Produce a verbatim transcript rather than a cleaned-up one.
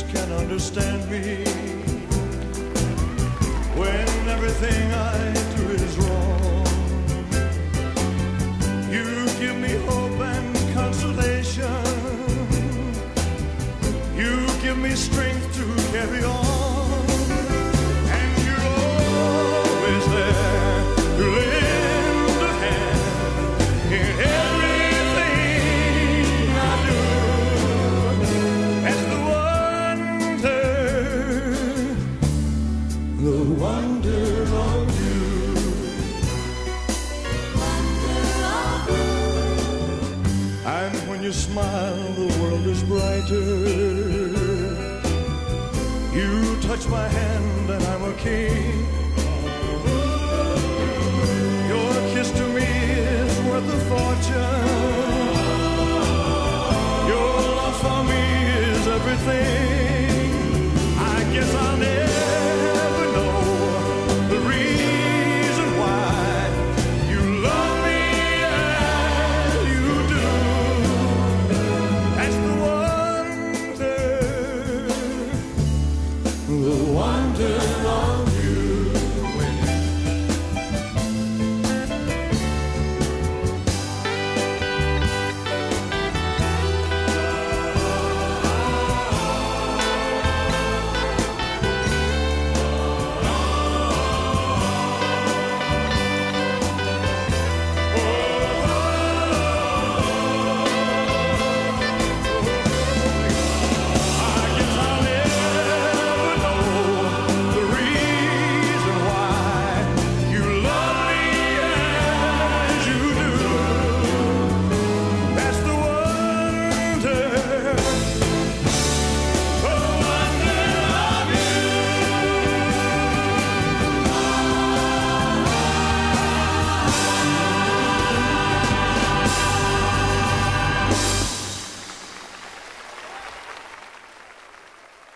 can understand me when everything I do is wrong. You give me hope and consolation. You give me strength to carry on. And you're always there to lend a hand in everything I do. That's the wonder, the wonder of you. And when you smile, the world is brighter. You touch my hand and I'm a king. Your kiss to me is worth a fortune. Your love for me is everything.